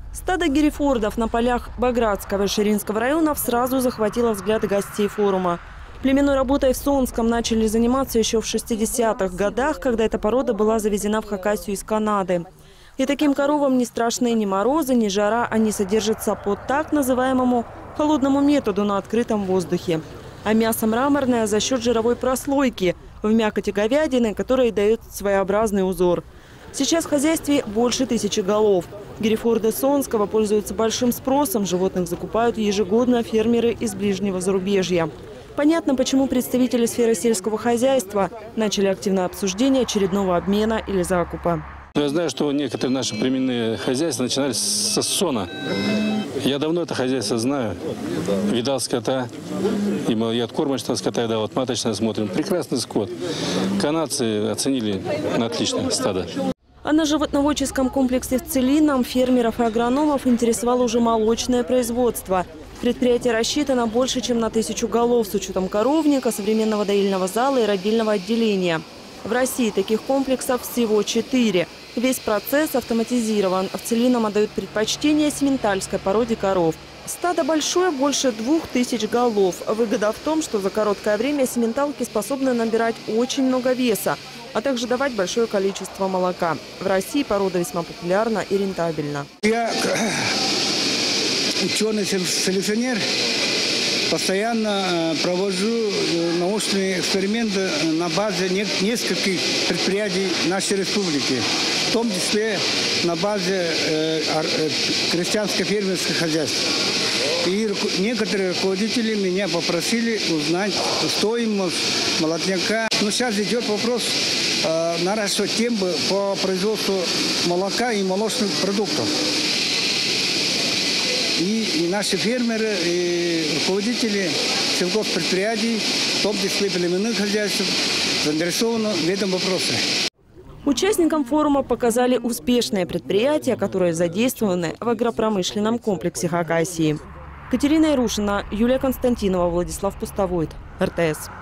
Стадо герефордов на полях Багратского и Ширинского районов сразу захватило взгляды гостей форума. Племенной работой в Сонском начали заниматься еще в 60-х годах, когда эта порода была завезена в Хакасию из Канады. И таким коровам не страшны ни морозы, ни жара, они содержатся по так называемому холодному методу на открытом воздухе. А мясо мраморное за счет жировой прослойки в мякоти говядины, которая дает своеобразный узор. Сейчас в хозяйстве больше 1000 голов. Герефорды Сонского пользуются большим спросом. Животных закупают ежегодно фермеры из ближнего зарубежья. Понятно, почему представители сферы сельского хозяйства начали активное обсуждение очередного обмена или закупа. Я знаю, что некоторые наши племенные хозяйства начинали со сона. Я давно это хозяйство знаю. Видал скота. И от кормочного скота, да, вот маточное смотрим. Прекрасный скот. Канадцы оценили на отличное стадо. А на животноводческом комплексе в Целинном фермеров и агрономов интересовало уже молочное производство. Предприятие рассчитано больше, чем на 1000 голов с учетом коровника, современного доильного зала и родильного отделения. В России таких комплексов всего 4. Весь процесс автоматизирован. В Целинном отдают предпочтение симментальской породе коров. Стадо большое, больше 2000 голов. Выгода в том, что за короткое время симменталки способны набирать очень много веса, а также давать большое количество молока. В России порода весьма популярна и рентабельна. Я ученый-селекционер, постоянно провожу научные эксперименты на базе нескольких предприятий нашей республики, в том числе на базе крестьянско-фермерских хозяйств. И некоторые руководители меня попросили узнать стоимость молотняка. Но сейчас идет вопрос наращивать темпы по производству молока и молочных продуктов. И наши фермеры, и руководители сельхозпредприятий, в том числе племенных хозяйств, заинтересованы в этом вопросе. Участникам форума показали успешные предприятия, которые задействованы в агропромышленном комплексе Хакасии. Катерина Ярушина, Юлия Константинова, Владислав Пустовойт, РТС.